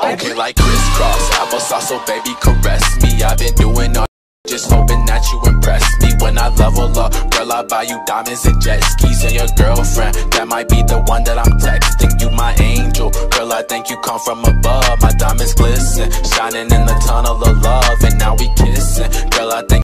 Okay, like crisscross applesauce, so baby caress me. I've been doing all just hoping that you impress me. When I level up, girl, I buy you diamonds and jet skis. And your girlfriend, that might be the one that I'm texting. You my angel, girl, I think you come from above. My diamonds glisten, shining in the tunnel of love. And now we kissing, girl, I think